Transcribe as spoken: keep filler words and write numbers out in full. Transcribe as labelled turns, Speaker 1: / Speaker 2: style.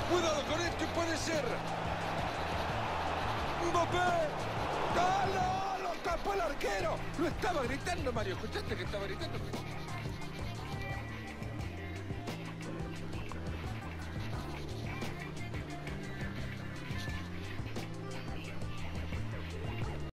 Speaker 1: Cuidado con esto, puede ser. ¡Mbappé! ¡Galo! ¡Lo tapó el arquero! Lo estaba gritando, Mario. ¿Escuchaste que estaba gritando?